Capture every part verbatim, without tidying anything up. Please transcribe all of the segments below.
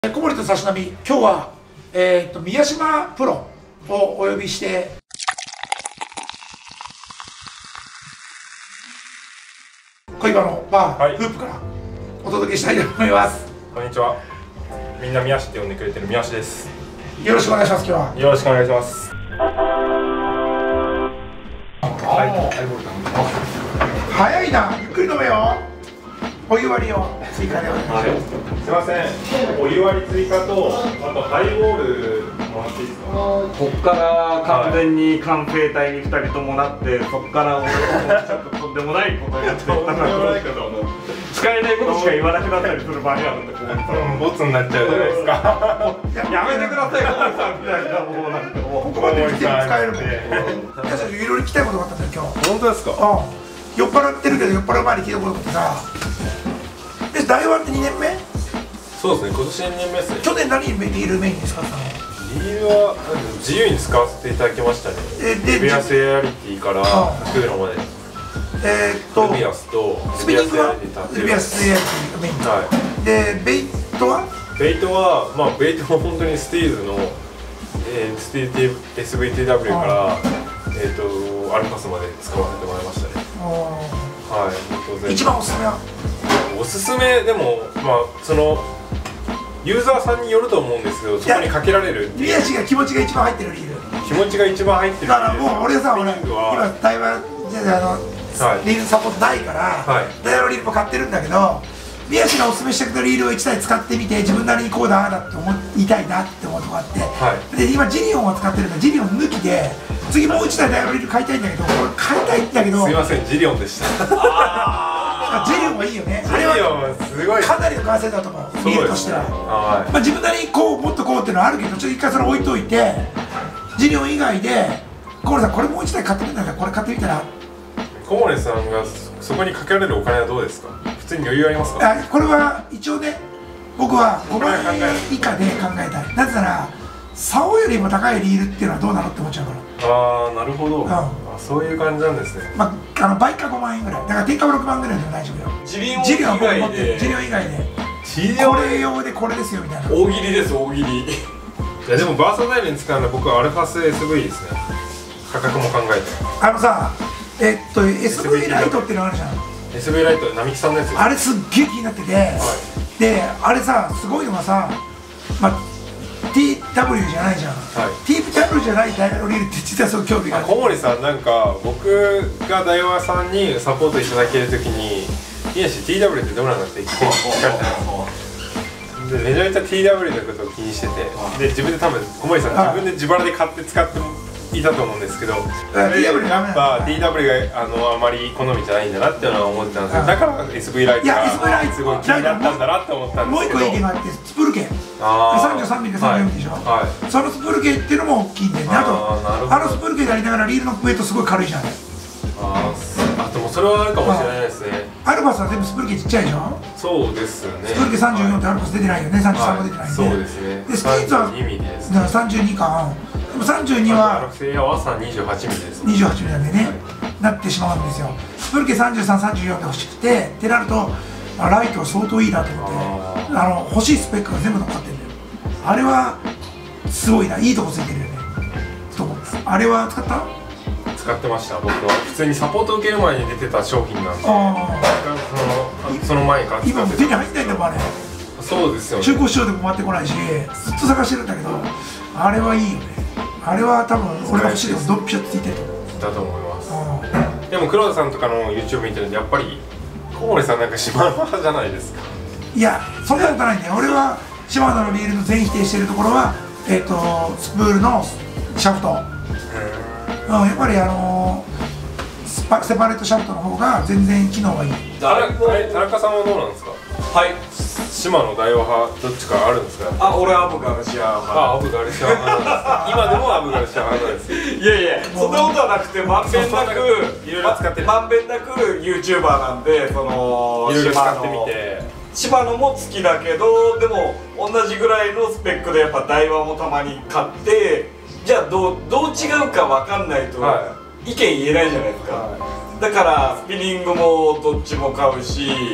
小森とさしなみ、今日は、えー、と宮島プロをお呼びして恋バのバー、はい、フープからお届けしたいと思います。 こんにちは。みんな宮下って呼んでくれてる宮下です。 よろしくお願いします。今日はよろしくお願いします。 はい、早いな。ゆっくり飲めよ。お湯割りを追加でお願いします。はい、 すみません。お湯割り追加と、あとハイボールもらっていいですか。 こっから完全に寛平隊にふたりともなって、そっから俺もちょっととんでもないことになっていったんですけど、使えないことしか言わなくなったりする場合があるんで、 ボツになっちゃうじゃないですか。 やめてください、小森さんみたいなものなんて、 ここまで来て使えるもん。皆さんいろいろ聞きたいことがあったんだよ今日。 本当ですか。 ああ、酔っ払ってるけど酔っ払う前に聞いたことがあってさ。で、大ワンってにねんめ？ そうですね、今年にねんめですね。 去年何リールメインに使ったの？ リールは自由に使わせていただきましたね。で、ルビアスエアリティからクーロまで。 えーっと、 ルビアスとスピニングはルビアスエアリティがメイン。はい。で、ベイトは？ ベイトは、まあベイトは本当にスティーズの、えー、スティーズ エスブイティーダブリュー からえーっとアルファスまで使わせてもらいましたね。はい。当然。一番おすすめは？ おすすめでも、まあそのユーザーさんによると思うんですけど、そこにかけられる宮地が気持ちが一番入ってるリール、 気持ちが一番入ってるリール。 だからもう俺さ、俺今台湾であの、はい、リールサポートないから、はい、ダイヤのリールも買ってるんだけど、宮地がおすすめしてくれたリールをいちだい使ってみて、自分なりにこうだああだって思いたいなって思うとこがあって、はい、で今ジリオンを使ってるんだ。ジリオン抜きで次もういちだいダイヤのリール買いたいんだけど、これ買いたいんだけど、 すいません、ジリオンでしたジリオンはいいよね。 あれはすごいかなりの完成だと思う、リールとしては。まあ自分なりにこうもっとこうっていうのはあるけど、ちょっと一回それ置いといて、ジリオン以外で小森さんこれもう一台買ってみたら、これ買ってみたら。 小森さんがそこにかけられるお金はどうですか。普通に余裕ありますか。 あ、これは一応ね、僕はごまんえん以下で考えたい。なぜなら竿よりも高いリールっていうのはどうなのって思っちゃうから。 ああ、なるほど。うん、あ、そういう感じなんですね。 まあ、あの倍かごまんえんぐらいだから、定価はろくまんぐらいでも大丈夫よ。 ジリオン以外で、ジリオン以外でこれ用でこれですよみたいな。 大喜利です、大喜利。いやでもバーサダイルに使うのは僕はアルファス エスブイ ですね。価格も考えて。 あのさ、えっと エスブイ ライトっていうのあるじゃん。 エスブイ ライト、並木さんのやつ。 あれすっげえ気になってて、はい、であれさ、すごいのがさ、まあ ティーダブリュー じゃないじゃん、はい、ティーダブリュー じゃないダイヤのリールって実はすごい興味がある。 小森さん、なんか僕がダイワさんにサポートいただけるときに「いやし ティーダブリュー ってどうなの?」って聞かれたんですで、めちゃめちゃ ティーダブリュー のことを気にしてて、で自分で多分小森さん自分で自腹で買って使っていたと思うんですけど、 ティーダブリュー ダメなんだ。 ティーダブリュー があのあまり好みじゃないんだなっていうのは思ってたんですけど、だから エスブイ ライトがすごい気になったんだなって思ったんですけど、 もう一個意見があって、スプール系さんじゅうさんミリかさんじゅうよんミリでしょ、はい、そのスプール系っていうのも大きいんでね。あとあのスプール系でありながらリールのウエイトすごい軽いじゃん。 ああ、でもそれはあるかもしれないですね。 アルファスは全部スプール系ちっちゃいでしょ。 そうですね。 スプール系さんじゅうよんってアルファス出てないよね。さんじゅうさんも出てないんで。 そうですね。 でスキーズはさんじゅうにミリですだからさんじゅうにか。でもさんじゅうにはアラクセイヤは朝にじゅうはちミリです。 にじゅうはちミリなんでね、なってしまうんですよ。スプール系さんじゅうさん、さんじゅうよんで欲しくてってなると、ライトは相当いいなと思って、あの欲しいスペックが全部乗っかってるんだよ。あれはすごいな、いいとこついてるよねと思うんです。あれは使った？ 使ってました。僕は普通にサポート受ける前に出てた商品なんで、そのその前から今も手に入んないんだもんあれ。 そうですよね。 中古市場でも回ってこないし、ずっと探してるんだけど、あれはいいよね。あれは多分俺が欲しいのドンピシャついてると思う。 だと思います。でも黒田さんとかの YouTube 見てるんで、やっぱり小森さんなんかシマノ派じゃないですか。いや、そんなことないんだよ。俺はシマノのリールの全否定してるところは、えっとスプールのシャフト、うん、やっぱりあのー、スパセパレートシャフトの方が全然機能がいい。 あれ、田中さんはどうなんですか。 はい、 シマノ、ダイワ派、どっちかあるんですか。 あ、俺はアブガルシア派。 あ、アブガルシア派なんです。今でもアブガルシア派なんです。 いやいや、そんなことはなくて、まんべんなくいろいろ使ってまんべんなく YouTuber なんで、そのいろいろ使ってみて、 シマノも好きだけど、でも同じぐらいのスペックでやっぱダイワもたまに買って、じゃあどうどう違うかわかんないと意見言えないじゃないですか。だからスピニングもどっちも買うし、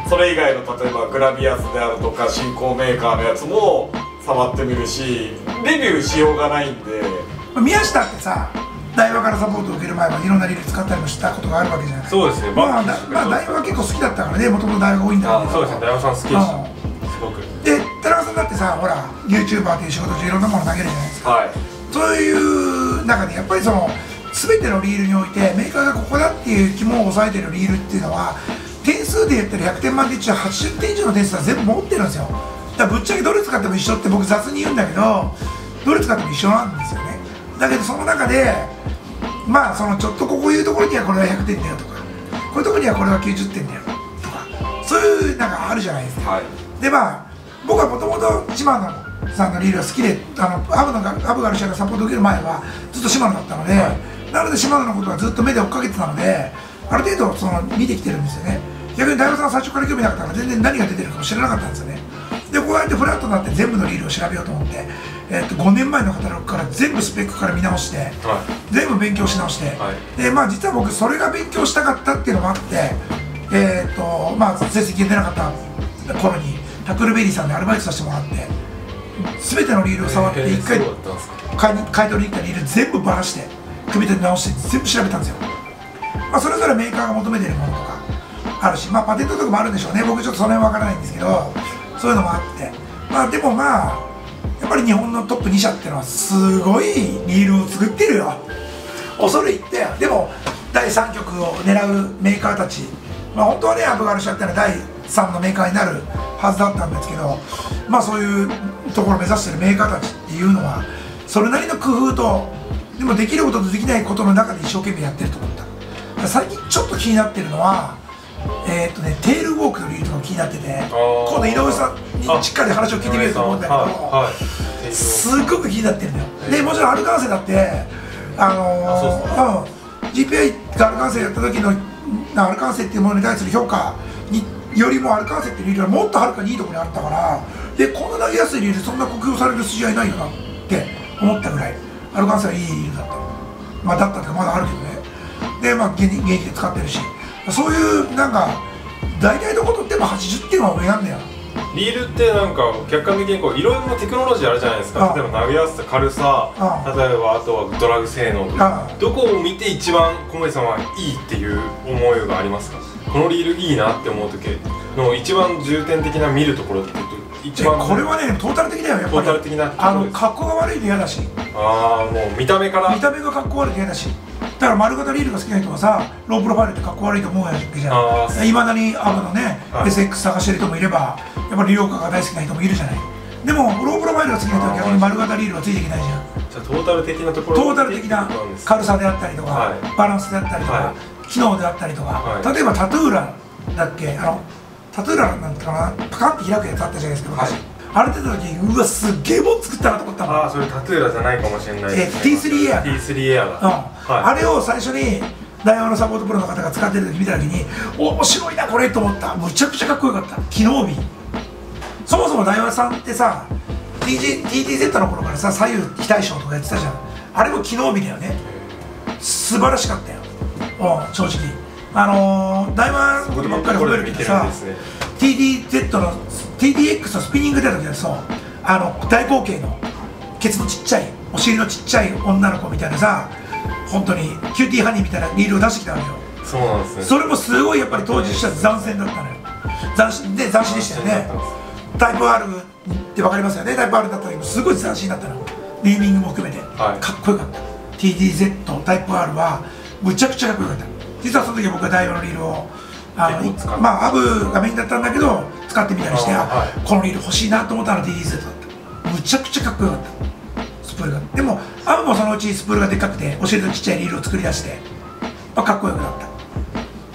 それ以外の例えばグラビアスであるとか新興メーカーのやつも触ってみるし、レビューしようがないんで。 宮下ってさ、大和からサポートを受ける前はいろんなリール使ったりもしたことがあるわけじゃない。 そうですね。 まあ大和は結構好きだったからね、もともと大和が多いんだけど。 そうですね、大和さん好きでした、すごく。 で田中さんだってさ、ほら YouTuber っていう仕事中いろんなもの投げるじゃないですか。 はい。 そういう中でやっぱりその全てのリールにおいてメーカーがここだっていう肝を押さえてるリールっていうのは、点数で言ったらひゃくてん満点中はちじゅってん以上の点数は全部持ってるんですよ。だからぶっちゃけどれ使っても一緒って僕雑に言うんだけど、どれ使っても一緒なんですよね。だけどその中でまあそのちょっとこういうところにはこれはひゃくてんだよとか、こういうところにはこれはきゅうじゅってんだよとか、そういうなんかあるじゃないですか。はい、でまあ僕はもともとシマノさんのリールが好きで、あのアブのアブガルシャがサポートを受ける前はずっとシマノだったので、はい、なのでシマノのことはずっと目で追っかけてたので、ある程度その見てきてるんですよね。逆に大和さんは最初から興味なかったから全然何が出てるかも知らなかったんですよね。でこうやってフラットになって全部のリールを調べようと思って、えー、とごねんまえのカタログから全部スペックから見直して、はい、全部勉強し直して、はい、でまあ実は僕それが勉強したかったっていうのもあって、えーとまあ、成績が出なかった頃にタクルベリーさんでアルバイトさせてもらって、全てのリールを触っていっかい買いに買い取りに行ったリール全部ばらして組み立て直して全部調べたんですよ。まあ、それぞれメーカーが求めてるものとかあるし、まあ、パテントとかもあるんでしょうね。僕ちょっとその辺は分からないんですけど、そういうのもあって、まあでもまあやっぱり日本のトップに社っていうのはすごいリールを作ってるよ。恐れ入って、でもだいさん局を狙うメーカーたち、まあ本当はねアブガルシャっていうのはだいさんのメーカーになるはずだったんですけど、まあそういうところを目指してるメーカーたちっていうのはそれなりの工夫と、でもできることとできないことの中で一生懸命やってると思った。最近ちょっと気になってるのは、えーっとね、テールウォークのリールとか気になってて、今度井上さんにしっかり話を聞いてみると思うんだけど、すっごく気になってるんだよ。でもちろんアルカンセだってあのー、うん、ジーピーアイ がアルカンセやった時のアルカンセっていうものに対する評価によりもアルカンセっていうリールはもっとはるかにいいところにあったから、でこんな投げやすいリールそんな酷評される筋合いないよなって思ったぐらいアルカンセはいいリールだった。まあだったっていうかまだあるけどね。でまあ現役で使ってるし、そういうなんか大体どこ取ってもはちじゅってんは上なんだよ。 リールってなんか客観的にこういろいろなテクノロジーあるじゃないですか。例えば投げやすさ、軽さ、例えばあとはドラグ性能とか、どこを見て一番小森さんはいいっていう思いがありますか？このリールいいなって思う時の一番重点的な見るところって一番これはねトータル的だよ。やっぱりトータル的なあの格好が悪いと嫌だし、 ああもう見た目から見た目が格好悪いと嫌だし、だから丸型リールが好きな人はさ、ロープロファイルってかっこ悪いと思うわけじゃん。いまだにアブのね、はい、エスエックス 探してる人もいれば、やっぱりリオカが大好きな人もいるじゃない。でもロープロファイルが好きな人は逆に丸型リールはついていけないじゃん。 じゃあトータル的なところ、 トータル的な軽さであったりとか、はい、バランスであったりとか、はい、機能であったりとか、はい、例えばタトゥーラだっけ、あのタトゥーラなんてかな、パカンって開くやつあったじゃないですか昔。はい、あれ出た時、うわすっげえもん作ったなと思ったもん。 ああ、それタトゥーラじゃないかもしれないですね。 え ティースリー エアティースリー エアだ、 うん、はい、あれを最初にダイワのサポートプロの方が使ってる時見た時に面白いなこれと思った。むちゃくちゃかっこよかった。機能美、そもそもダイワさんってさ ティーティーティーゼット の頃からさ左右非対称とかやってたじゃん。あれも機能美だよね。素晴らしかったよ、うん、正直。あのー、ダイワのことばっかり褒めるけどさ、ティーディーゼット の ティーディーエックス のスピニング出た時はそうあの大口径のケツのちっちゃいお尻のちっちゃい女の子みたいなさ、本当にキューティーハニーみたいなリールを出してきたわけよ。 そうなんですね。 それもすごいやっぱり当時した斬新だったのよ。斬新で斬新でしたよね。タイプ アール って分かりますよね。タイプ アール だった時もすごい斬新だったの。ネーミングも含めて、はい、かっこよかった。 ティーディーゼット タイプ アール はむちゃくちゃかっこよかった。実はその時僕はダイワのリールをあのまあアブがメインだったんだけど使ってみたりして、はい、このリール欲しいなと思ったのが ティーディーゼット だった。むちゃくちゃかっこよかった、スプールが。でもアブもそのうちスプールがでっかくてお尻のちっちゃいリールを作り出して、まあ、かっこよくなった。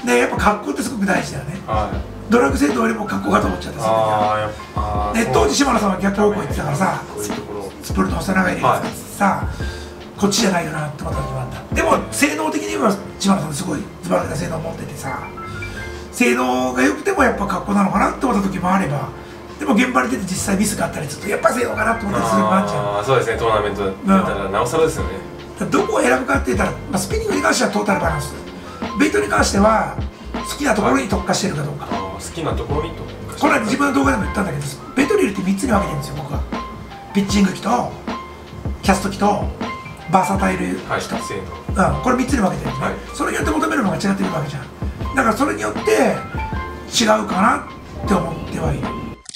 でやっぱ格好ってすごく大事だよね、はい、ドラッグ性能よりも格好かと思っちゃったその時は。で当時島野さんは逆方向行ってたからさ、スプールの細長いリール使ってさ、はい、こっちじゃないよなって思った時もあった。でも性能的に言えば島野さんすごいズバラけた性能を持っててさ、性能が良くてもやっぱ格好なのかなって思った時もあれば、でも現場に出て実際ミスがあったりするとやっぱり性能かなって思ったりするのもあっちゃう。 ああそうですね、トーナメントだったらなおさらですよね。 どこを選ぶかって言ったら、まあ、スピニングに関してはトータルバランス、ベイトに関しては好きなところに特化してるかどうか。 好きなところにとこれは自分の動画でも言ったんだけど、ベトリルってみっつに分けてるんですよ僕は。ピッチング機とキャスト機とバーサタイル機と、はい、うん、これみっつに分けてるんですね、はい、それによって求めるのが違ってくるわけじゃん。だからそれによって違うかなって思ってはいる。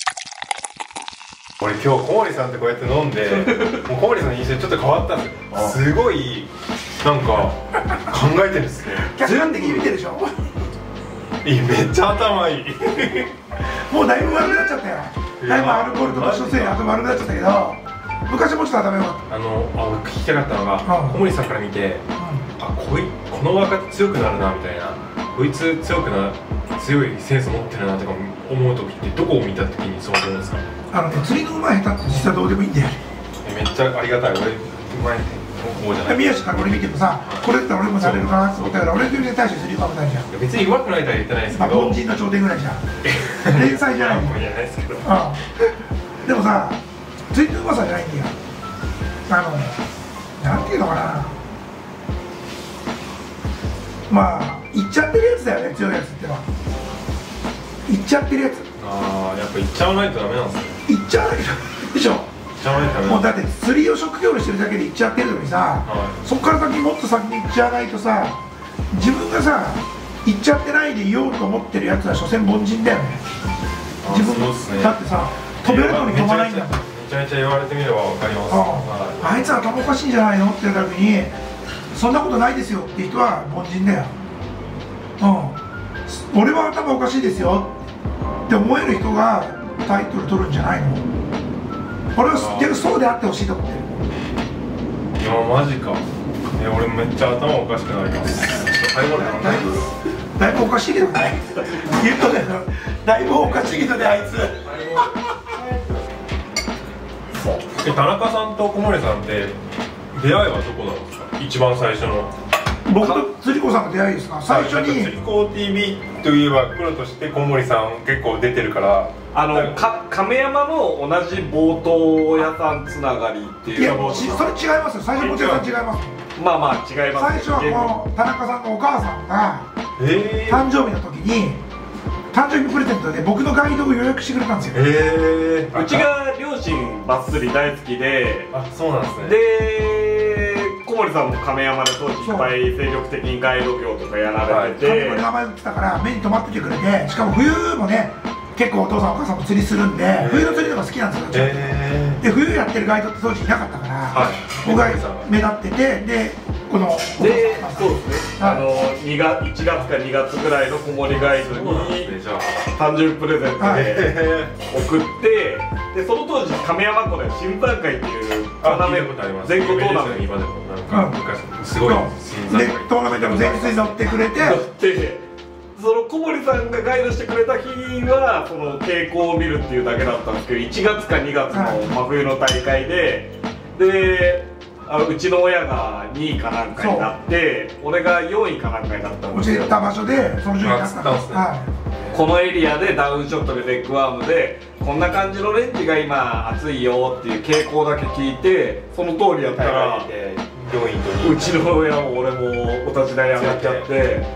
俺今日小森さんってこうやって飲んでもう小森さんの印象ちょっと変わったんですよ。すごいなんか考えてるんですね。 客観的に見てるでしょ。 いい、めっちゃ頭いいもうだいぶ悪くなっちゃったよ。だいぶアルコールと年のせいで頭悪くなっちゃったけど、昔もうちょっと頭良かった。 あのあ俺聞きたかったのが、うん、小森さんから見て、うん、あこいこの若手強くなるなみたいな、こいつ強くな強いセンス持ってるなとか思う時ってどこを見た時にそう思うんですか？ あのね、釣りの上手い下手って実はどうでもいいんだよ。 めっちゃありがたい。俺うまい方じゃない。 宮下から俺見てもさ、これだったら俺もなれるかなって思ったから、俺に対して釣りうまくないじゃん。 別に上手くないとは言ってないですけど、 凡人の頂点ぐらいじゃん天才じゃないの。 じゃないですけど、 でもさ、釣りのうまさじゃないんだよ。あのなんていうのかな、まあいっちゃってるやつだよね、強いやつってのは。いっちゃってるやつ。 ああ、やっぱいっちゃわないとダメなんですね。 いっちゃわないとダメでしょ。もうだって釣りを職業にしてるだけでいっちゃってるのにさ、はい、そこから先もっと先にいっちゃわないとさ、自分がさいっちゃってないでいようと思ってるやつは所詮凡人だよね。自分も、ね、だってさ飛べるのに飛ばないんだもん。めちゃめちゃ言われてみれば分かります。 あ, あいつは頭おかしいんじゃないのって言った時に、そんなことないですよって人は凡人だよ。うん、俺は頭おかしいですよって思える人がタイトル取るんじゃないの。俺は知ってる、そうであってほしいと思ってる。 いやマジか。え俺めっちゃ頭おかしくなります。ハイボールだいぶだいぶおかしいけどね言うとね、だいぶおかしいけどねあいつえ田中さんと小森さんって出会いはどこなんですか？一番最初の。 僕と釣り子さんの出会いですか？最初に釣り子 ティービー といえばプロとして小森さん結構出てるから、 あのか亀山の同じボート屋さんつながりっていう。 いやそれ違いますよ。最初ボート屋さん違います。 まあまあ違います。 最初はこの田中さんのお母さんが誕生日の時に誕生日プレゼントで僕のガイドを予約してくれたんですよ。 へー。うちが両親バッスリ大好きで、 あ、そうなんですね。 で小森さんも亀山で当時いっぱい精力的にガイド業とかやられてて、 亀山で名前打ってたから目に留まっててくれて、しかも冬もね結構お父さんお母さんも釣りするんで、冬の釣りとか好きなんですよ。で冬やってるガイドって当時いなかったから、はい、僕が目立ってて、でこのでそうですね、はい、あのにがついちがつかにがつぐらいの小森ガイドに誕生日プレゼントで送って、でその当時亀山湖で新山会っていう全国トーナメント、 なんか昔すごい新山会でトーナメントの前日に乗ってくれて、乗ってその小森さんがガイドしてくれた日はその傾向を見るっていうだけだったんですけど、いちがつかにがつの真冬の大会で、であうちの親がにいかなんかになって、俺がよんいかなんかになったんですよ。 教えた場所でその順位だったんですね。 このエリアでダウンショットでレッグワームでこんな感じのレンジが今熱いよっていう傾向だけ聞いて、その通りやったらうちの親も俺もお立ち台上がっちゃって。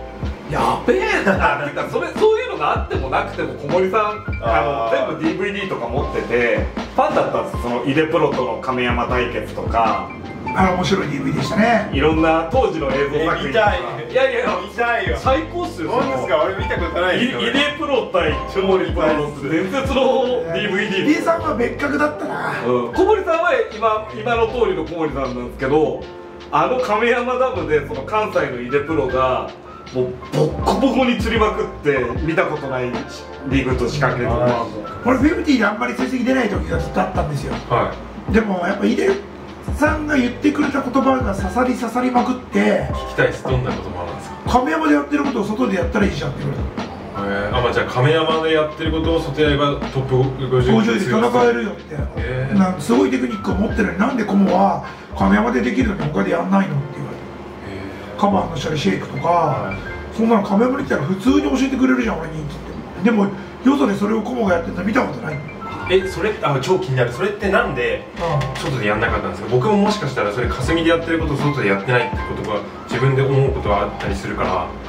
やべえなっていうか、それそういうのがあってもなくても小森さんあの全部 ディーブイディー とか持っててファンだったんです。そのイデプロとの亀山対決とか、 あの面白い ディーブイディー でしたね。 いろんな当時の映像作品とか。いやいや見たいよ。 最高っすよ。 そうですか。俺見たことないですよ。 イデプロ対小森プロの伝説の ディーブイディー。 B さんは別格だったな。 小森さんは今今の通りの小森さんなんですけど、あの亀山ダムでその関西のイデプロがもうボッコボコに釣りまくって見たことないリーグと仕掛けとか。 俺フィフティーであんまり成績出ない時がずっとあったんですよ。はい、でもやっぱイデさんが言ってくれた言葉が刺さり刺さりまくって、 聞きたいです。どんな言葉なんですか？ 亀山でやってることを外でやったらいいじゃんって言われた。 えー、あ、まあ、じゃあ亀山でやってることを外でやればトップごじゅうで戦えるよって、えー、なんすごいテクニックを持ってるのに、なんでコモは亀山でできるのに他でやんないのって言われて、えー、カバーのしたりシェイクとか、はい、そんなの亀山に来たら普通に教えてくれるじゃん俺にって言って、でもよそでそれをコモがやってたら見たことない。 え、それあ超気になる。それってなんで外でやんなかったんですか？僕ももしかしたらそれ霞でやってることを外でやってないってことが自分で思うことはあったりするから。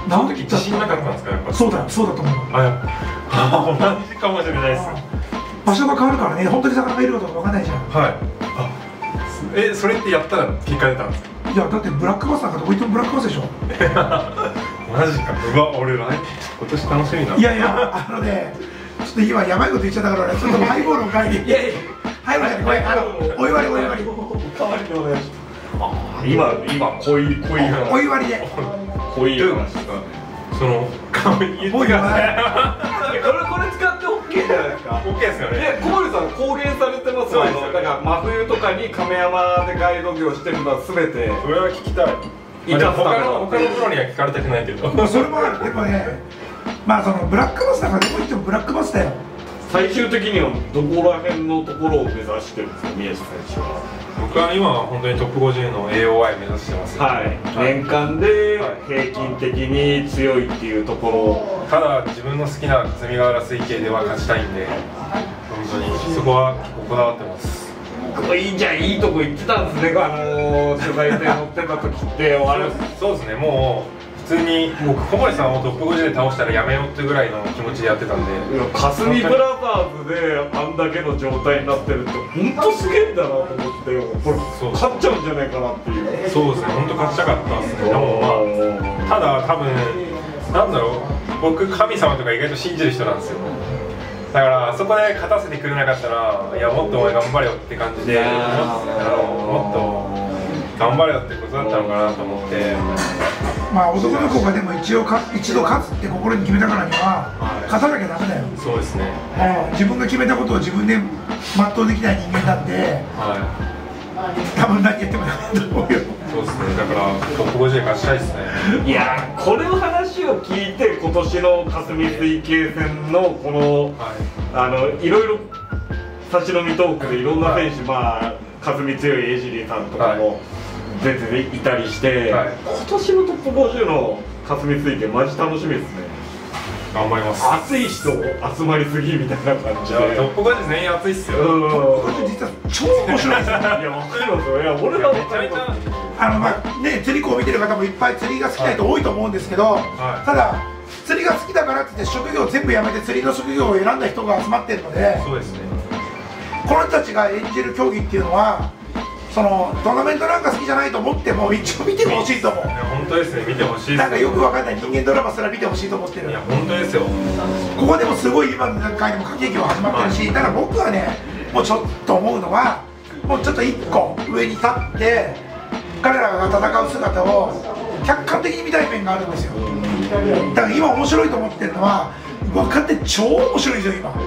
その時自信なかったんですか？やっぱそうだそうだと思う。 あ、同じかもしれないです。 場所が変わるからね、本当に魚がいるかどうかわかんないじゃん。 はい。あ、え、それってやったら結果出たんですか？ いや、だってブラックバスなんかどこ行ってもブラックバスでしょ。 マジか。うわ、俺来今年楽しみな。 いやいや、あのね、ちょっと今やばいこと言っちゃったから、ちょっとハイボールを買いに。いやいや、ハイボールじゃない、これ、あの、お祝いお祝い。 おかわりでお願いします。今今濃い濃い話。 お祝いで。 濃い話ですか。 その顔に言ってください。 これこれ使ってオッケーじゃないですか。 オッケーですよね。 で、小森さん公言されてますよ。あのだから真冬とかに亀山でガイド業してるのはすべて。 それは聞きたい。他の他のプロには聞かれたくないけど。 それもある。でもね、まあそのブラックバスだからどこ行ってもブラックバスだよ。 最終的にはどこら辺のところを目指してるんですか、宮下選手は。 僕は今は本当にトップごじゅうの エーオーアイ 目指してます。 はい。年間で平均的に強いっていうところ。 ただ自分の好きな霞ヶ浦水系では勝ちたいんで、本当にそこは結構こだわってます。 いいじゃん、いいとこ行ってたんですね、あの取材で乗ってた時って。あれそうですね、もう普通に僕小森さんをトップごじゅうで倒したらやめようってぐらいの気持ちでやってたんで、 霞ブラザーズであんだけの状態になってるって本当すげえんだなと思って、これ勝っちゃうんじゃないかなっていう。 そうですね、本当勝ちたかったですね。でもまあただ多分なんだろう、僕神様とか意外と信じる人なんですよ。だからそこで勝たせてくれなかったら、いやもっとお前頑張れよって感じで、もっと頑張れよってことだったのかなと思って。 まあ男の子がでも一応か一度勝つって心に決めたからには、はい、勝たなきゃダメだよ。 そうですね。 自分が決めたことを自分で全うできない人間なんで、はい、多分何やってもダメだと思うよ。 そうですね。だからトップごじゅうで勝ちたいですね。 いやー、これの話を聞いて今年の霞水系戦のこの、はい、あのいろいろ差し飲みトークでいろんな選手、はい、まあ霞強い江尻さんとかも。はい、出ていたりして、はい、今年のトップごじゅうの霞水系マジ楽しみですね。 頑張ります。 熱い人集まりすぎみたいな感じで。 トップごじゅう全員熱いっすよ。 トップごじゅう実は超面白いですよ。いや、 わかりますよ。いや、俺はめちゃめちゃあのまあね、釣り子を見てる方もいっぱい釣りが好きな人多いと思うんですけど、はい、ただ釣りが好きだからって言って職業を全部やめて釣りの職業を選んだ人が集まってるので、 そうですね。 この人たちが演じる競技っていうのは。そのトーナメントなんか好きじゃないと思っても一応見てほしいと思う。いや本当ですね、見てほしいです。 なんかよくわかんない人間ドラマすら見てほしいと思ってる。 いや本当ですよ。 ここでもすごい今の回でも駆け引きは始まってるし、ただ僕はね、もうちょっと思うのはもうちょっと一個上に立って彼らが戦う姿を客観的に見たい面があるんですよ。だから今面白いと思ってるのは若手超面白いですよ今。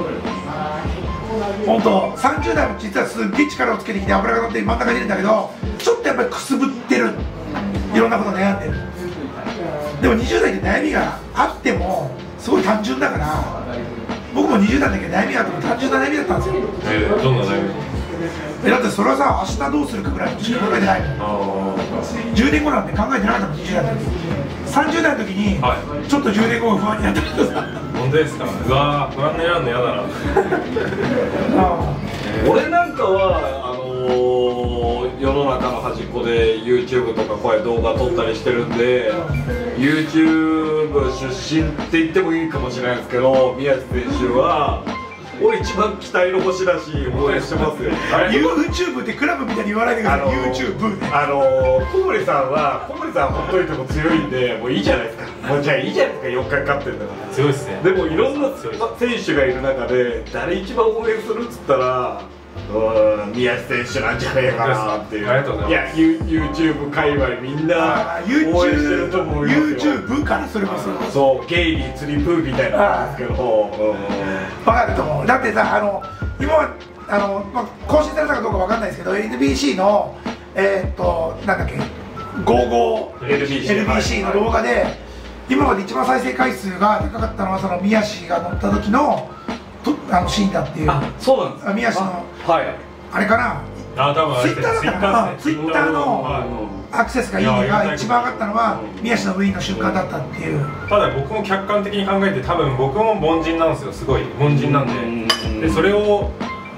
本当さんじゅう代も実はすっげえ力をつけてきて脂が乗って真ん中にいるんだけど、ちょっとやっぱりくすぶってる、いろんなこと悩んでる。でもにじゅう代って悩みがあってもすごい単純だから、僕もにじゅう代だけど悩みがあっても単純な悩みだったんですよ。 えー、どんな悩み？ えだってそれはさ、明日どうするかぐらいのしか考えてないもん。じゅうねんごなんて考えてなかったもん、にじゅう代の時。さんじゅう代の時に、はい、ちょっとじゅうねんごが不安になったけどさ。 本当ですか？うわー、不安になるの嫌だな。 俺なんかはあのー、世の中の端っこで YouTube とかこういう動画撮ったりしてるんで、YouTube 出身って言ってもいいかもしれないですけど、宮地選手はを一番期待の星だし応援してますよ。 YouTube ってクラブみたいに言わないでください。 YouTube ね。あの小森さんは小森さんほっといても強いんでもういいじゃないですか。もうじゃあいいじゃないですか。よっかかってんだから強いですね。 でもいろんな選手がいる中で誰一番応援するっつったらうん宮地選手なんじゃねえかなっていう。 ありがとうございます。 いや YouTube 界隈みんな応援してると思いますよ。 YouTube からそれこそそうゲイリー釣りプーみたいなんですけど分かると思う。だってさ、あの今はあの、まあ、更新されたかどうか分かんないですけど エヌビーシー のえー、っとなんだっけごじゅうご エルビーシー の動画で今まで一番再生回数が高かったのはその宮地が乗った時のとあのシーンだっていう。 あ、そうなんですか。 宮地の あ,、はい、あれかな、 あ多分ツイッターだったかな、ツイッターのアクセスがいいねが一番上がったのは宮地のウィーンの瞬間だったっていう。 ただ僕も客観的に考えて多分僕も凡人なんですよ。すごい凡人なんで、でそれを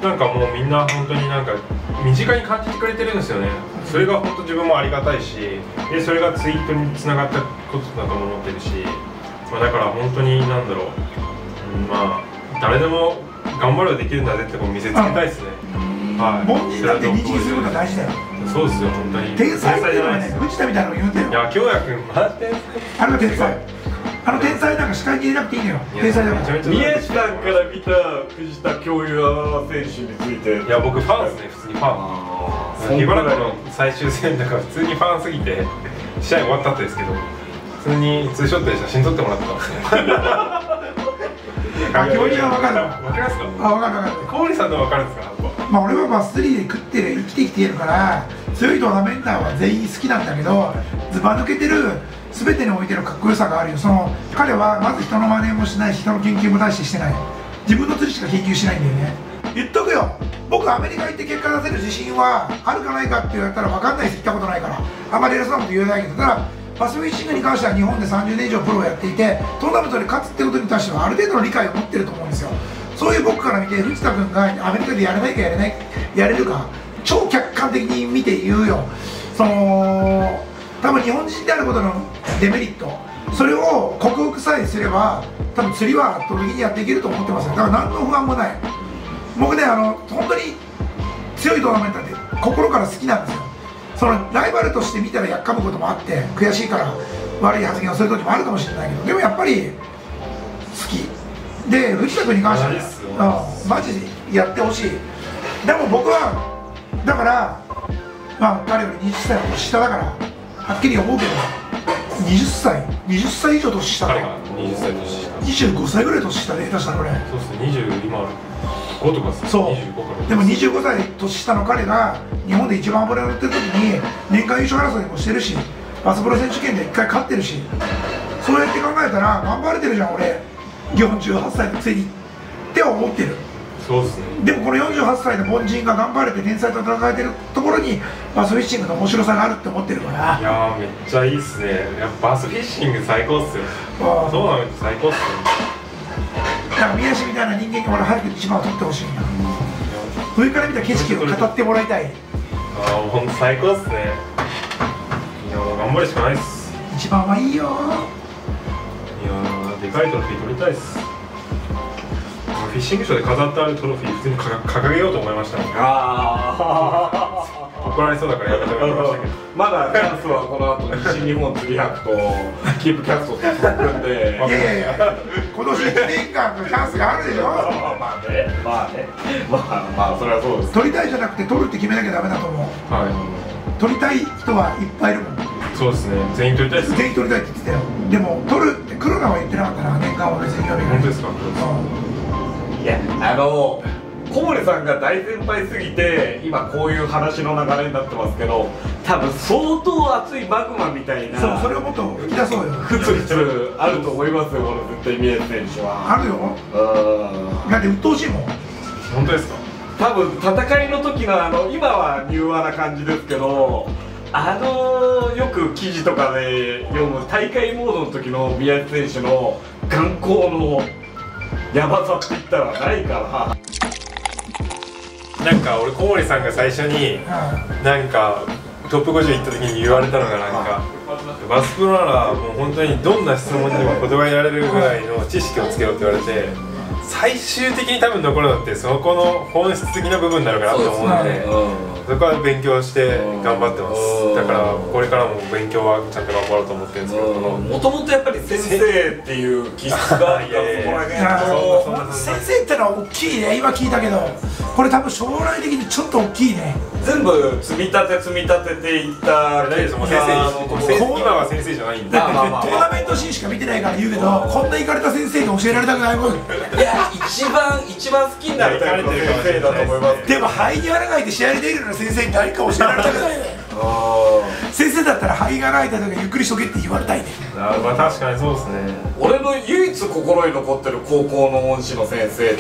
なんかもうみんな本当になんか身近に感じてくれてるんですよね。それが本当自分もありがたいし、でそれがツイートにつながったことだと思ってるし、まあ、だから本当になんだろう、うん、まあ誰でも頑張ればできるんだぜってこう見せつけたいですね。はい。 凡人だって認識することが大事だよ。 そうですよ、本当に。 天才っていうのはね、藤田みたいなの言うんだよ。 いや、京也君マジ天才。 あれが天才。あの天才なんか視界に入れなくていいのよ。天才だから。 宮下さんから見た藤田京也選手について。 いや、僕ファンですね、普通にファン。茨城の最終戦だから普通にファンすぎて試合終わった後ですけど、普通にツーショットで写真撮ってもらってたんですね。 あ、京也は分かる。 分かりますか？ あ、分かる分かる。 小森さんの分かるんですか？ まあ俺はバススリーで食ってる生きてきているから強いトーナメンターは全員好きなんだけど、ずば抜けてる全てにおいてのかっこよさがあるよ。その彼はまず人の真似もしないし、人の研究も大してしてない。自分の釣りしか研究しないんだよね。言っとくよ、僕アメリカ行って結果出せる自信はあるかないかって言われたら分かんないし、行ったことないからあんまり偉そうなこと言えないけど、ただバスフィッシングに関しては日本でさんじゅうねん以上プロをやっていて、トーナメントで勝つってことに対してはある程度の理解を持ってると思うんですよ。そういう僕から見て藤田君がアメリカでやれないかやれないやれるか超客観的に見て言うよ。その多分日本人であることのデメリット、それを克服さえすれば多分釣りは圧倒的にやっていけると思ってますよ。だから何の不安もない。僕ね、あの本当に強いトーナメントって心から好きなんですよ。そのライバルとして見たらやっかむこともあって悔しいから悪い発言をする時もあるかもしれないけど、でもやっぱり好きで、藤田君に関しては、うん、マジでやってほしい。でも僕はだから、まあ、彼よりにじゅっさいは年下だからはっきり思うけど、にじゅっさいにじゅっさい以上年下だからにじゅっさい年下、 にじゅうごさいぐらい年下で下手したらこれそうですね、にじゅう今ごとかですね。 そうでもにじゅうごさい年下の彼が日本で一番脂乗ってる時に年間優勝争いもしてるし、バスプロ選手権でいっかい勝ってるし、そうやって考えたら頑張れてるじゃん俺よんじゅうはっさいのくせにって思ってる。 そうですね。 でもこのよんじゅうはっさいの凡人が頑張れて天才と戦えてるところにバスフィッシングの面白さがあるって思ってるから。 いやーめっちゃいいっすね。やっぱバスフィッシング最高っすよ。そうなの最高っすよ。 だから宮下みたいな人間が俺早く一番を取ってほしいな。上から見た景色を語ってもらいたい。 ああほんと最高っすね。いやもう頑張るしかないっす。 一番はいいよ。 いやーでかいトロフィー取りたいっす。フィッシングショーで飾ってあるトロフィー普通に掲げようと思いましたね。ああ怒られそうだからやめてもらいましたけどまだチャンスはこの後西日本釣り博とキープキャストって続くんで、いやいやいや今年いちねんかんのチャンスがあるでしょ。 まあねまあねまあまあそれはそうです。 取りたいじゃなくて取るって決めなきゃダメだと思う。 はい、 取りたい人はいっぱいいるもん。 そうですね、全員取りたいです。 全員取りたいって言ってたよ。でも取るって黒田は言ってなかったな、年間は別に読みが。 本当ですか？ いや、あの小森さんが大先輩すぎて今こういう話の流れになってますけど、多分相当熱いマグマみたいな、 そうそれをもっと吹き出そうよ。 ふつふつあると思いますよ、この絶対宮下選手は。 あるよ。うんだって鬱陶しいもん。 本当ですか？ 多分戦いの時のあの今は柔和な感じですけど、あのよく記事とかで読む大会モードの時の宮下選手の眼光のヤバさって言ったらないから。 なんか俺小森さんが最初になんかトップごじゅう行った時に言われたのが、なんかバスプロならもう本当にどんな質問にも答えられるぐらいの知識をつけろって言われて、最終的に多分残るのってそこの本質的な部分になるかなと思うので、そこは勉強して頑張ってます。だからこれからも勉強はちゃんと頑張ろうと思ってるんですけど、 もともとやっぱり先生っていう気質があったそこら辺と、 先生ってのは大きいね。今聞いたけどこれ多分将来的にちょっと大きいね。 全部積み立て積み立てていった先生、今は先生じゃないんで、 トーナメントシーンしか見てないから言うけど、こんな行かれた先生に教えられたくないもん。 いや一番一番好きになるタイプの先生だと思います。 でも肺に穴が開いて試合に出るような先生に何か教えられたくないね。先生だったら肺が開いた時はゆっくりしとけって言われたいね。 あ、まあ確かにそうですね。 俺の唯一心に残ってる高校の恩師の先生って、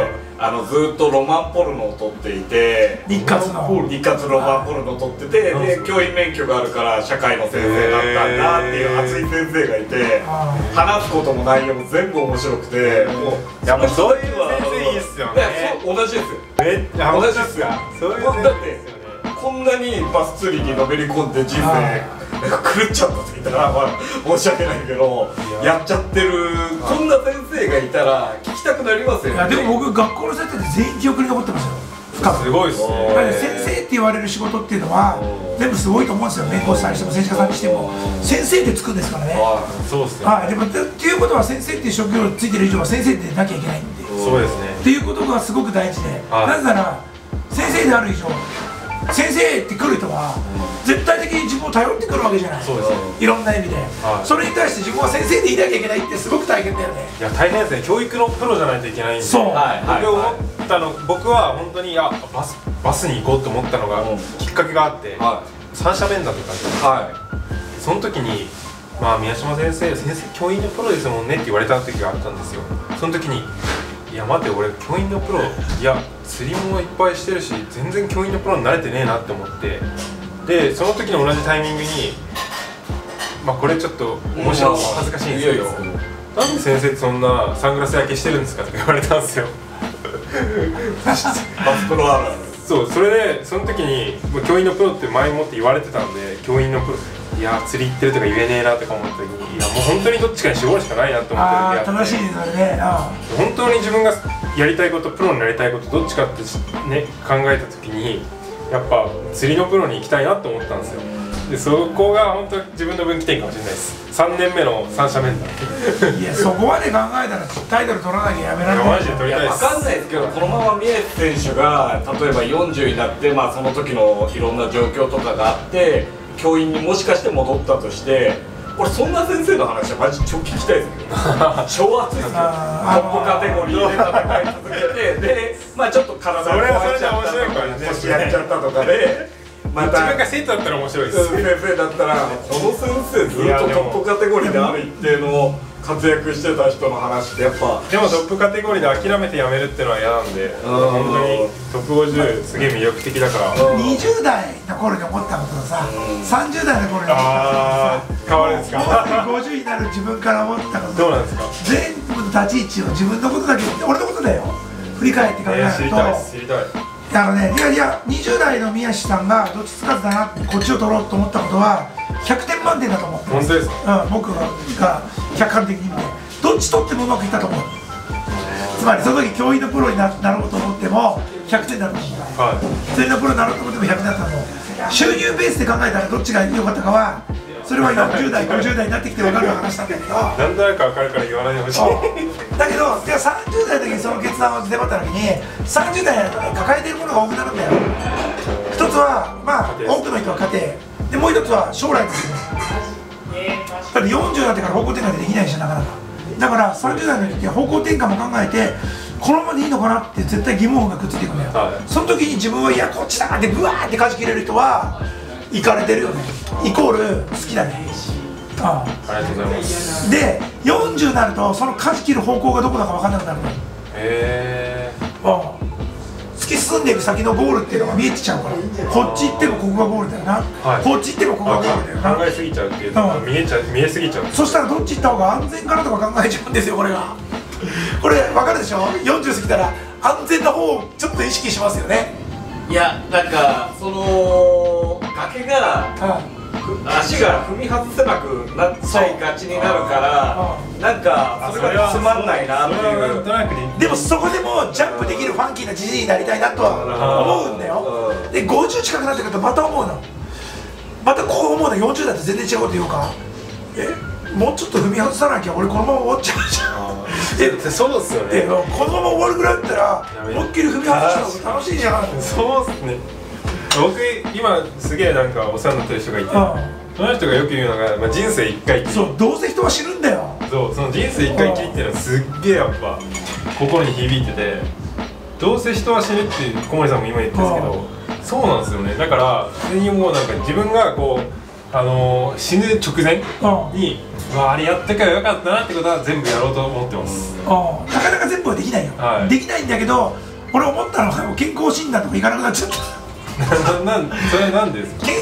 あのずっとロマンポルノを取っていて、 日活の日活ロマンポルノを取ってて、で教員免許があるから社会の先生だったんだっていう熱い先生がいて、話すことも内容も全部面白くて、もうやっぱそういう先生いいっすよね。 同じですよ。 めっちゃ同じっすか。 そういうだってこんなにバス釣りにのめり込んで人生狂っちゃったって言ったら、まあ、申し訳ないけどやっちゃってるこんな先生がいたら聞きたくなりますよね。 いやでも僕学校の先生って全員記憶に残ってますよ。 すごいっすね。 だって先生って言われる仕事っていうのは全部すごいと思うんですよ。弁護士さんにしても政治家さんにしても先生でつくんですからね。 そうっすね。 はい、でもっていうことは先生っていう職業についてる以上は先生でなきゃいけないんで。 そうですね。 っていうことがすごく大事で、なぜなら先生である以上先生って来る人は絶対的に自分を頼ってくるわけじゃない。 そうですね。 いろんな意味で、 はい、 それに対して自分は先生でいなきゃいけないってすごく大変だよね。 いや大変ですね。教育のプロじゃないといけないんで。 そう、 僕思ったの、僕は本当にあバスバスに行こうと思ったのがきっかけがあって、はい、三者面談とかで、はい、その時にまあ宮島先生先生教員のプロですもんねって言われた時があったんですよ。その時にいや待って俺教員のプロいや釣りもいっぱいしてるし全然教員のプロに慣れてねえなって思って、でその時の同じタイミングにまあこれちょっと面白い恥ずかしいんですけど、なんで先生ってそんなサングラス焼けしてるんですかとか言われたんですよ。 バスプロあるある。 そう、それでその時に教員のプロって前もって言われてたんで、教員のプロいや釣り行ってるとか言えねえなとか思った時に、いやもう本当にどっちかに絞るしかないなと思ってる時あって、正しいですよね。 本当に自分がやりたいこと、プロになりたいことどっちかってね考えた時にやっぱ釣りのプロに行きたいなと思ったんですよ。でそこが本当に自分の分岐点かもしれないです。さんねんめの三者面談。 いやそこまで考えたらタイトル取らなきゃやめられない。 マジで取りたいです。 分かんないですけど、このまま宮市選手が例えばよんじゅうになって、まあ、その時のいろんな状況とかがあって教員にもしかして戻ったとして、俺そんな先生の話はマジ超聞きたいですけど超熱いですよ。トップカテゴリーで戦い続けて、でまあちょっと体が壊れちゃったとか腰やっちゃったとかで。また自分が生徒だったら面白いです。 先生だったらこの先生ずっとトップカテゴリーである一定の活躍してた人の話ってやっぱでもトップカテゴリーで諦めてやめるっていうのは嫌なんで、本当にトップごじゅうすげえ魅力的だから。 にじゅう代の頃に思ったこととさ、さんじゅう代の頃に思ったこととさ、 変わるんですか。 ごじゅうになる自分から思ったことどうなんですか。 全部の立ち位置を自分のことだけ俺のことだよ振り返って考えると、 知りたい知りたい。 あのね、いやいやにじゅう代の宮市さんがどっちつかずだなってこっちを取ろうと思ったことはひゃくてん満点だと思ってます。 本当ですか。 うん、僕が客観的に見てどっち取ってもうまくいったと思う。つまりその時教員のプロに な, なろうと思ってもひゃくてんだと思う、はい、釣りのプロになろうと思ってもひゃくてんだと思う。収入ベースで考えたらどっちが良かったかはそれはよんじゅう代ごじゅう代になってきて分かる話なんだけど、 なんとなく分かるから言わないでほしい。 だけど、じゃあさんじゅう代の時にその決断を迫った時にさんじゅう代抱えているものが多くなるんだよ。一つはまあ多くの人は家庭で、もう一つは将来ですよ。だってよんじゅうになってから方向転換できないしなかなか。だからさんじゅう代の時は方向転換も考えてこのままでいいのかなって絶対疑問がくっついていくんだよ、はい、その時に自分はいやこっちだってブワーって舵切れる人は行かれてるよね、イコール好きだね。ああ、ありがとうございます。 でよんじゅうになるとその舵切る方向がどこだか分かんなくなるの。へえ。 ああ、突き進んでいく先のゴールっていうのが見えてちゃうから、こっち行ってもここがゴールだよな、はい、こっち行ってもここがゴールだよな、 考えすぎちゃうっていうのが見えちゃう、見えすぎちゃう。 そしたらどっち行った方が安全かなとか考えちゃうんですよ。これがこれ分かるでしょ。よんじゅう過ぎたら安全な方をちょっと意識しますよね。 いや、なんかその崖が、うん、足が踏み外せなくなっちゃいがちになるから、なんかそれがつまんないなっていう。 でもそこでもジャンプできるファンキーなじじいになりたいなとは思うんだよ。でごじゅう近くなってくるとまた思うの、またこう思うの。よんじゅう代と全然違うこと言うか、えもうちょっと踏み外さなきゃ俺このまま終わっちゃうじゃん。 えそうっすよね。 このまま終わるぐらいだったら思いっきり踏み外した方が楽しいじゃん。 そうっすね。僕今すげえなんかお世話になってる人がいて、その人がよく言うのが、まあ、人生一回きり。 そう、どうせ人は死ぬんだよ。 そう、その人生一回きりっていうのはすっげえやっぱ心に響いてて、どうせ人は死ぬって小森さんも今言ってるんですけど、そうなんですよね。だからそれにもうなんか自分がこうあのー、死ぬ直前に、うん、わあれやってからよかったなってことは全部やろうと思ってます。 うん、なかなか全部はできないよ、はい、できないんだけど、俺思ったのは健康診断とか行かなくなっちゃった。 な、な、それなんですか。 健康でいた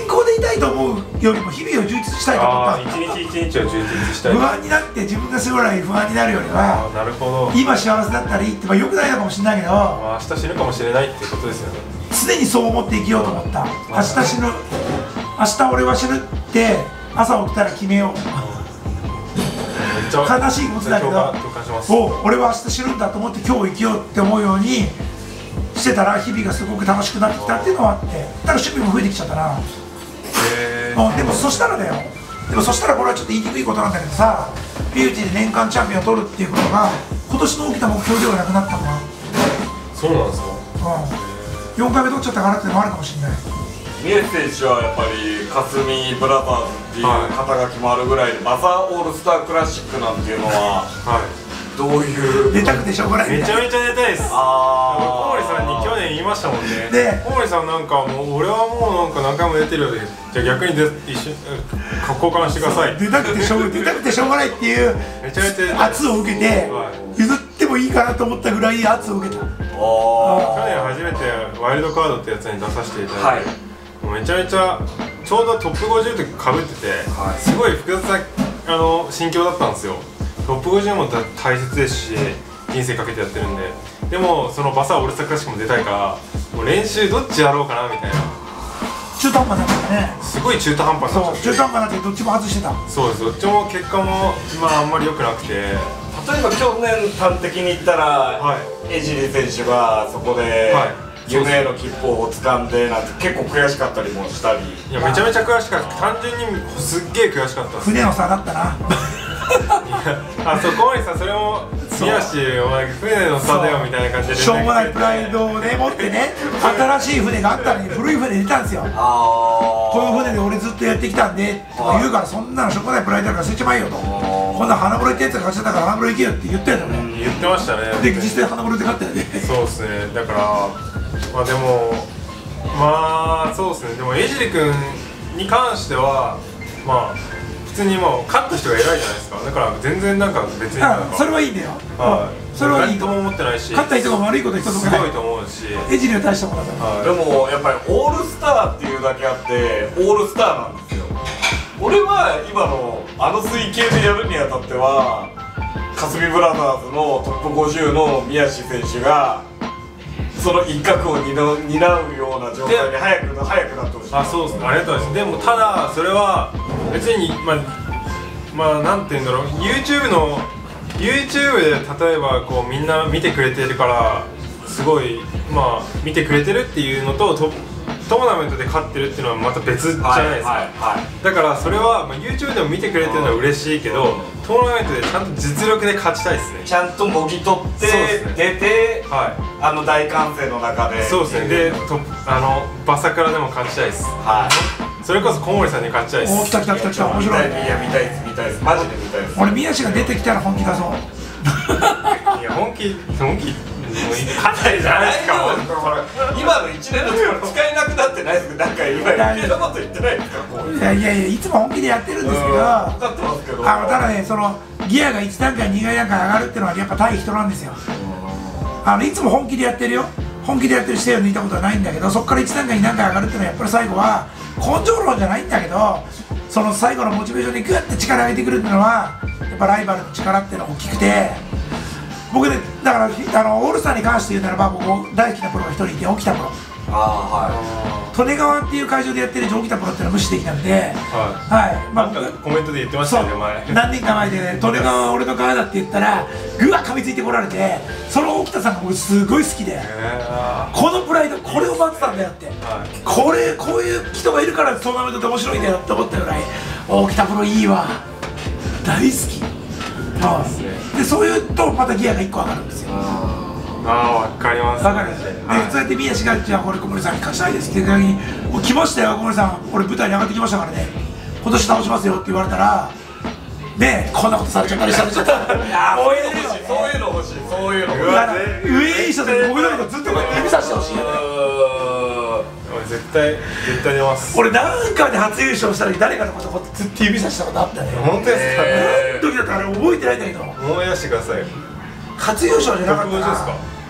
たいと思うよりも日々を充実したいと思った。 一日一日を充実したい。 不安になって自分が将来不安になるよりは、 なるほど、 今幸せだったらいいって、まあ、よくないのかもしれないけど、 まあ、明日死ぬかもしれないってことですよね。 常にそう思って生きようと思った。明日死ぬ、明日俺は死ぬって朝起きたら決めよう。悲しいことだけど、お俺は明日死ぬんだと思って今日生きようって思うようにしてたら、日々がすごく楽しくなってきたっていうのはあって、だから趣味も増えてきちゃったな。へー。でもそしたらだよ、でもそしたらこれはちょっと言いにくいことなんだけどさ、ビューティーで年間チャンピオンを取るっていうことが今年の大きな目標ではなくなったのかな。 そうなんですか。 うん、よんかいめ取っちゃったからっていうのもあるかもしれない。 宮地選手はやっぱり霞ブラザーズっていう肩書きもあるぐらいで、マザーオールスタークラシックなんていうのは、はい、どういう出たくてしょうがない。 めちゃめちゃ出たいです。ああ、小森さんに去年言いましたもんね。で、小森さんなんかもう俺はもうなんか何回も出てるようで、じゃあ逆にで一緒交換してください。 出たくてしょう出たくてしょうがないっていうめちゃめちゃ圧を受けて、譲ってもいいかなと思ったぐらい圧を受けた。去年初めてワイルドカードってやつに出させていただいて、はい、めちゃめちゃちょうどトップごじゅうとかぶってて、はい、すごい複雑なあの心境だったんですよ。トップごじゅうも大切ですし、人生かけてやってるんで。でもそのバサーオールスタークラシックも出たいから、もう練習どっちやろうかなみたいな。 中途半端だったね。 すごい中途半端になっちゃって。 中途半端になってどっちも外してた。 そうです。どっちも結果もまああんまり良くなくて。 例えば去年端的に言ったら、はい、江尻選手がそこで、はい、夢への切符を掴んでなんて結構悔しかったりもしたり。 いやめちゃめちゃ悔しかった。単純にすっげえ悔しかったです。 船の差だったな。 あ、そう、小森さんそれも宮下お前船の差だよみたいな感じで、 しょうもないプライドをね持ってね、新しい船があったのに古い船出たんですよ。この船で俺ずっとやってきたんでとか言うから、そんなのしょうもないプライドだから捨てちまえよと、こんな花風呂行ったやつが勝っちゃったから花風呂行けよって言ったよね。 言ってましたね。 で実際花風呂で勝ったよね。 そうですね。だからまあでもまあそうですね。でも江尻君に関してはまあ普通にもう勝った人が偉いじゃないですか。だから全然なんか別になんかそれはいいんだよ。 それはいいとも思ってないし、 勝った人が悪いこと一つもない。 すごいと思うし、 江尻は大したものだから。 でもやっぱりオールスターっていうだけあってオールスターなんですよ。俺は今のあの水系でやるにあたっては霞ブラザーズのトップごじゅうの宮下選手がその一角を担うような状態に早く早くなってほしい。 あ、そうですね。ありがとうございます。でもただそれは別にまあまあなんていうんだろう、 YouTube の YouTube で例えばこうみんな見てくれてるからすごいまあ見てくれてるっていうのと、トトーナメントで勝ってるっていうのはまた別じゃないですか。だからそれは、まあ、YouTube でも見てくれてるのは嬉しいけど、トーナメントでちゃんと実力で勝ちたいですね。 ちゃんともぎ取って出て、はい、あの大歓声の中で。 そうですね。でとあのバサクラでも勝ちたいです。はい、それこそ小森さんに勝ちたいです。 おお、来た来た来た来た、面白い。 いや見たいです見たいです、マジで見たいです。 俺宮下が出てきたら本気だぞ。 いや本気本気勝ったりじゃないですか。 今のいちねんのところ使えなくなってないですけど、なんか今余計なこと言ってないですか。 いやいやいや、いつも本気でやってるんですけど、 分かってますけど、 あのただね、そのギアがいち段階に段階上がるっていうのはやっぱ対人なんですよ。あのいつも本気でやってるよ、本気でやってる姿勢を抜いたことはないんだけど、そこからいち段階に段階上がるっていうのはやっぱり最後は根性論じゃないんだけど、その最後のモチベーションにグッて力上げてくるっていうのはやっぱライバルの力っていうのが大きくて。僕ね、だからあのオールスターに関して言うならば、僕大好きなプロが一人いて、沖田プロ。あ、はい、利根川っていう会場でやってる沖田プロっていうのは無視できなくて、はい、はい、 まあコメントで言ってましたよね、前。 何年か前でね、利根川は俺の川だって言ったらぐわ噛みついてこられて、その沖田さんが僕すごい好きで、このプライド、これを待ってたんだよって、はい、これこういう人がいるからトーナメントって面白いんだよって思ったぐらい、沖田プロいいわ、大好き。でそういうとまたギアがいっこ上がるんですよ。 ああ、分かります。 分かるんですね。でそうやって宮下が「じゃあこれ小森さんに勝ちたいです」って言う時に「もう来ましたよ小森さん、俺舞台に上がってきましたからね、今年倒しますよ」って言われたらね、こんなことされちゃったりしたらちょっとそういうの欲しい、そういうの欲しい。 上いい人で僕のことずっとこうやって指さしてほしいよね。 絶対絶対出ます。 俺なんかで初優勝した時誰かのことこうやってずっと指さしたことあったね。 本当ですか。 時だったらあれ覚えてないんだけど、 思い出してください。 初優勝じゃなかったな。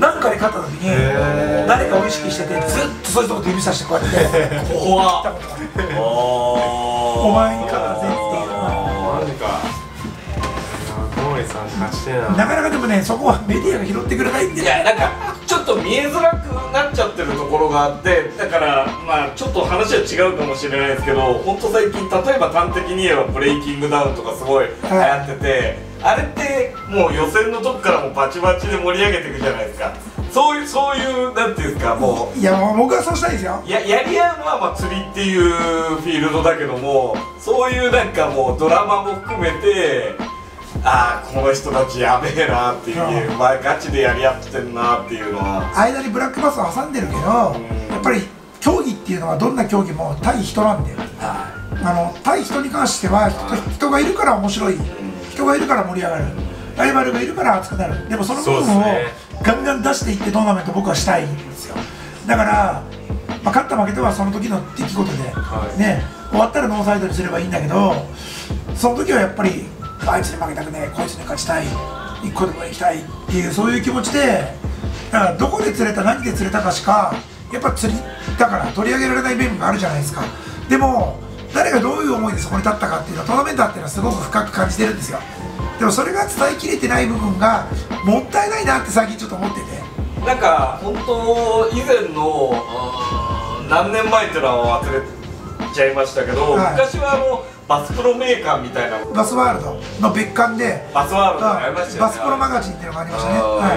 なんかで勝った時に誰かを意識しててずっとそういうとこ指さしてこうやって怖っお前に勝ったぜっていうマジか小森さん勝ちてえな。 なかなかでもねそこはメディアが拾ってくれないんで、 いやなんかちょっと見えづらくなっちゃってるところがあって、だからまあちょっと話は違うかもしれないですけど、本当最近例えば端的に言えばブレイキングダウンとかすごい流行ってて、あれってもう予選のとこからもバチバチで盛り上げていくじゃないですか。そういうそういうなんていうんですか、もういやもう僕はそうしたいですよ。 ややり合うのはまあ釣りっていうフィールドだけども、そういうなんかもうドラマも含めて、ああこの人たちやべえなっていう、うん、前ガチでやり合ってんなっていうのは、 間にブラックバスを挟んでるけど、うん、やっぱり競技っていうのはどんな競技も対人なんで、はい、あの対人に関しては 人, 人がいるから面白い、人がいるから盛り上がる、ライバルがいるから熱くなる。でもその部分をガンガン出していってトーナメント僕はしたいんですよ。だから、まあ、勝った負けたはその時の出来事で、はい、ね、終わったらノーサイドにすればいいんだけど、その時はやっぱりあいつに負けたくねえ、こいつに勝ちたい、一個でも行きたいっていうそういう気持ちで、だからどこで釣れた何で釣れたかしかやっぱ釣りだから取り上げられない部分があるじゃないですか。でも誰がどういう思いでそこに立ったかっていうのはトーナメントっていうのはすごく深く感じてるんですよ。でもそれが伝えきれてない部分がもったいないなって最近ちょっと思ってて、 なんか本当以前の何年前っていうのは忘れちゃいましたけど、はい、昔はあのバスプロメーカーみたいなバスワールドの別館でバスワールドありましたよね、 バスプロマガジンっていうのがありましたね、はい、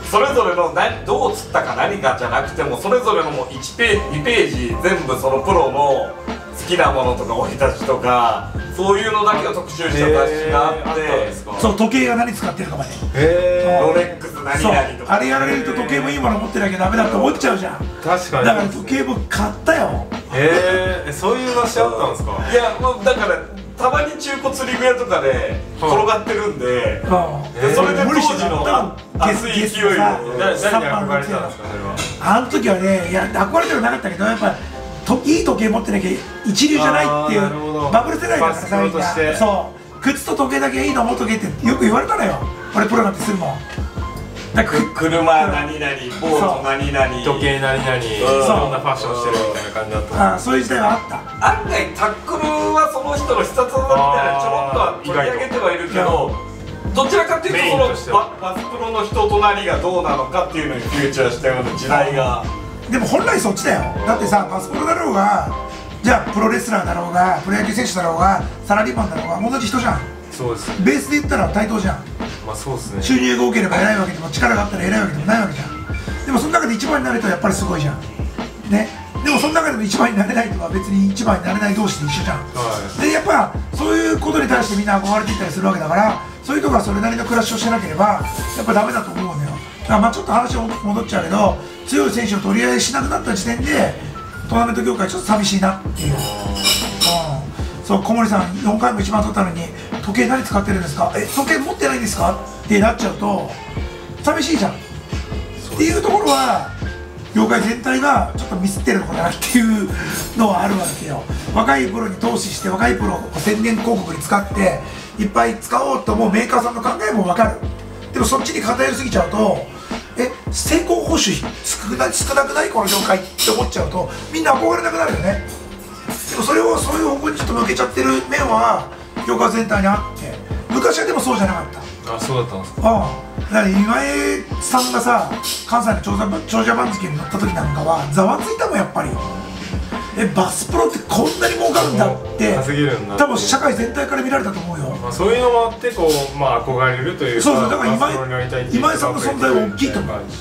それぞれの何どう釣ったか何かじゃなくても、それぞれのもういちページにページ全部そのプロの好きなものとか生い立ちとかそういうのだけを特集した雑誌があって、 そう時計が何使ってるかまで、 ロレックス何々とか、 あれやられると時計もいいもの持ってなきゃダメだって思っちゃうじゃん。 確かに。 だから時計も買ったよ。 へえ、そういう雑誌あったんですか。 いやもうだからたまに中古釣り具屋とかで転がってるんで、それで当時の熱い勢いを何に憧れてたんですか。それはあの時はね、いや憧れてはなかったけど、やっぱいい時計持ってなきゃ一流じゃないっていうバブル世代だからさ、みんなそう靴と時計だけいいの持っとけってよく言われたのよ。俺プロなんてするもん。 だ車何々、ボート何々、 時計何々、いろんなファッションしてるみたいな感じだった。 あ、そういう時代はあった。 案外タックルはその人の必殺技みたいなちょろっとは取り上げてはいるけど、どちらかというとそのバスプロの人となりがどうなのかっていうのにフューチャーしたような時代が。 でも本来そっちだよ。だってさ、バスプロだろうが、じゃあプロレスラーだろうが、プロ野球選手だろうが、サラリーマンだろうが、同じ人じゃん。 そうです。 ベースで言ったら対等じゃん。 まあそうですね。 収入が多ければ偉いわけでも、力があったら偉いわけでもないわけじゃん。でもその中で一番になるとやっぱりすごいじゃんね。でもその中でも一番になれないとは別に一番になれない同士で一緒じゃん、はい、でやっぱそういうことに対してみんな憧れていったりするわけだから、そういうとこはそれなりの暮らしをしてなければやっぱダメだと思うんだよ。だからまあちょっと話戻っちゃうけど、強い選手を取り合いしなくなった時点でトーナメント業界ちょっと寂しいなっていう、うん、そう小森さんよんかいも一番取ったのに時計何使ってるんですか、え時計持ってないんですかってなっちゃうと寂しいじゃんっていうところは業界全体がちょっとミスってるのかなっていうのはあるわけよ。若いプロに投資して若いプロを宣伝広告に使っていっぱい使おうと思うメーカーさんの考えも分かる。でもそっちに偏りすぎちゃうと、え成功報酬少な少なくないこの業界って思っちゃうとみんな憧れなくなるよね。でもそれをそういう方向にちょっと向けちゃってる面は業界全体にあって、昔はでもそうじゃなかった。 あ、そうだったんですか。 ああ、だから今江さんがさ関西の長者長者番付に乗った時なんかはざわついたもんやっぱり。えバスプロってこんなに儲かるんだって多分社会全体から見られたと思うよ。 まあそういうのもあってこう、まあ、憧れるというか、 そうそう、だから今井今井さんの存在は大きいと思う。うん、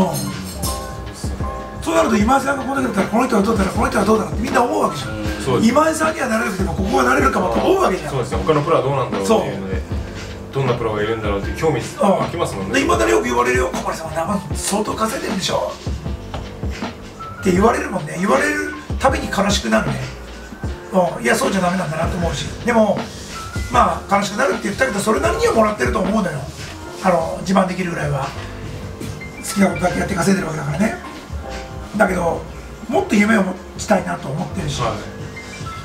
そうなると今井さんがこんだけだったらこの人はどうだろうこの人はどうだろうってみんな思うわけじゃん。うん、今井さんにはなれなくてもここはなれるかもと思うわけじゃん。 そうですね、他のプロはどうなんだろうっていうのでどんなプロがいるんだろうって興味湧きますもんね。 いまだによく言われるよ、小森さんは相当稼いでるんでしょって言われるもんね。言われるたびに悲しくなるね。うん、いやそうじゃダメなんだなと思うし、でもまあ悲しくなるって言ったけどそれなりにはもらってると思うのよ。あの自慢できるぐらいは好きなことだけやって稼いでるわけだからね。だけどもっと夢を持ちたいなと思ってるし、はい、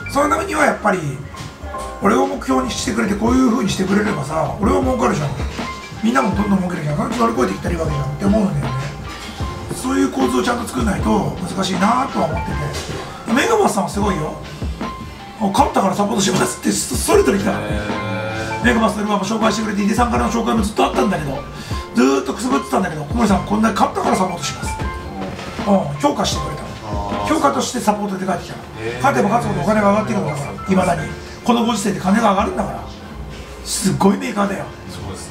そのためにはやっぱり俺を目標にしてくれてこういう風にしてくれればさ俺は儲かるじゃん。 みんなもどんどん儲けなきゃ乗り越えていったらいいわけじゃんって思うんだよね。そういう構図をちゃんと作らないと難しいなとは思ってて、メガバスさんはすごいよ。勝ったからサポートしますってストレートに来た。メガバスのルバーも紹介してくれて、井出さんからの紹介もずっとあったんだけど、ずーっとくすぶってたんだけど、小森さんこんなに勝ったからサポートします、うん、評価してくれた。評価としてサポートで帰ってきた。勝てば勝つほどお金が上がってくるんだから、いまだにこのご時世で金が上がるんだから、すっごいメーカーだよ。 そうですね、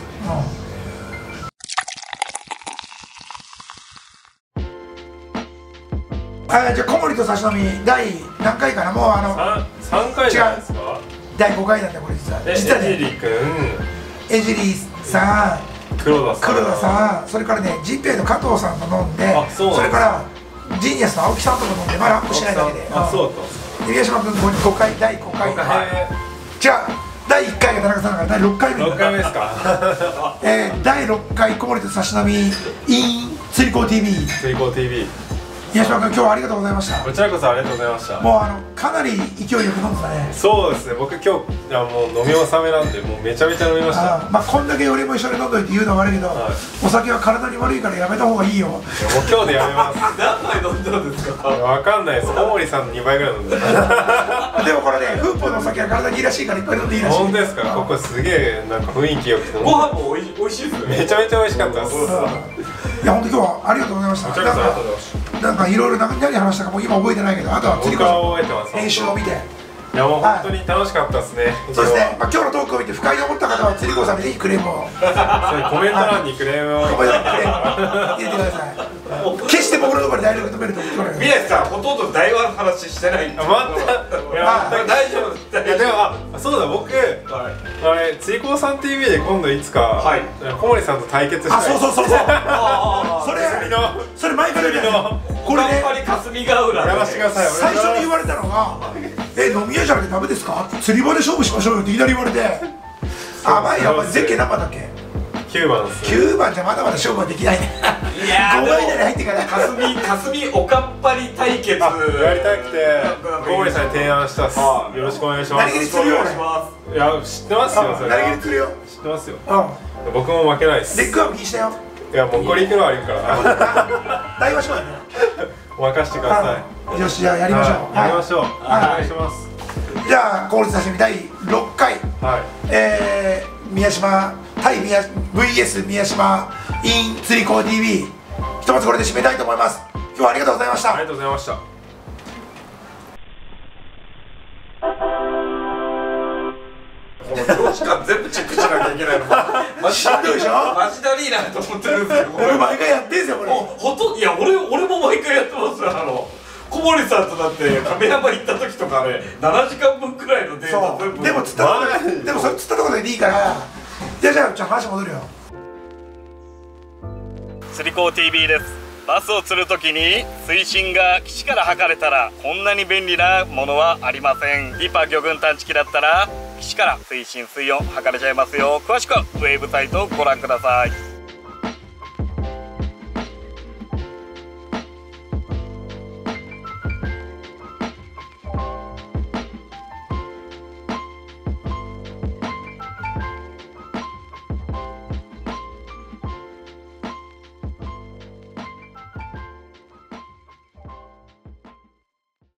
うん、あ、じゃあ小森と差し飲み第何回かな、もうあのさんかいじゃないですか。 だいごかいなんだこれ実は。実はね、 エジリ君、 エジリーさん、 黒田さん、 黒田さん、それからね、ジンペイの加藤さんと飲んで、それからジーニアスの青木さんとか飲んで、まだアップしないだけで。 あ、そうだったんですか。 宮島君ごかい、だいごかい。違う、だいいっかいが田中さんだからだいろっかいめ。 ろっかいめですか。 えー、だいろっかい小森と差し飲み in 釣り子 ティービー。 釣り子 ティービー。 宮島君、今日はありがとうございました。 こちらこそありがとうございました。 もうあのかなり勢いよく飲んでたね。 そうですね、僕今日いやもう飲み納めなんで、もうめちゃめちゃ飲みました。 あ、まあこんだけ俺も一緒に飲んどいて言うのは悪いけど、はい、お酒は体に悪いからやめた方がいいよ。もう今日でやめます。 何杯飲んだんですか。 わかんないです。小森さんのにばいぐらい飲んで。でもこれね、フープのお酒は体にいいらしいからいっぱい飲んでいいらしい。 本当ですか。ここすげえなんか雰囲気よくて、 ご飯もおいおいしいですね。 めちゃめちゃ美味しかったです。 いや本当今日はありがとうございました。 こちらこそありがとうございました。 なんかいろいろ何話したかも今覚えてないけど、あとは釣り子編集を見て、 いやもう本当に楽しかったですね。 そうですね、まあ、今日のトークを見て不快に思った方は釣り子さんにぜひクレームを、 そういうコメント欄にクレームをコメント欄にクレームを入れてください。決して僕のところにダイレクトメールとか来ない。 宮地さんほとんど台湾の話してないんで。 あ、また。いや大丈夫です。 いやでもあ、そうだ僕、あれ釣り子さん ティービー で今度いつか小森さんと対決したい。 あ、そうそうそうそう。それそれ前から言うの。これね、 霞ヶ浦やらしてください。 最初に言われたのが、え、飲み屋じゃなくてダメですか？釣り場で勝負しましょうよっていきなり言われて、甘いやっぱりゼッケン何番だっけ？ きゅうばんです。 きゅうばんじゃまだまだ勝負はできないね。 いやー、 ごばい以内に入ってから。 霞霞おかっぱり対決やりたくて小森さんに提案したっす。よろしくお願いします。 何気に釣るよ。 いや知ってますよ。それ何気に釣るよ。 知ってますよ。僕も負けないです。 レッグアップ気にしたよ。 いやもうこれいくのあるから大和しまうよね。 任してください。よし、じゃあやりましょう。 やりましょう。お願いします。 じゃあ小森刺身だいろっかい、えー、宮島対宮 ブイエス 宮島 in 釣り子 ティービー、 ひとまずこれで締めたいと思います。今日はありがとうございました。 ありがとうございました。 長時間全部チェックしなきゃいけないのマジだでしょ。 マジだリーなと思ってるんですけど、 俺毎回やってんすよこれ。 ほとんどいや俺俺も毎回やってますよ。あの小森さんとだって亀山行った時とかね、ななじかんぶんくらいのデータ全部。 でも釣ったところででもそれ釣ったところでいいから。じゃあじゃあじゃあ話戻るよ。 釣り子 ティービー です。バスを釣るときに水深が岸から測れたらこんなに便利なものはありません。ディパ魚群探知機だったら岸から水深水温測れちゃいますよ。詳しくはウェブサイトをご覧ください。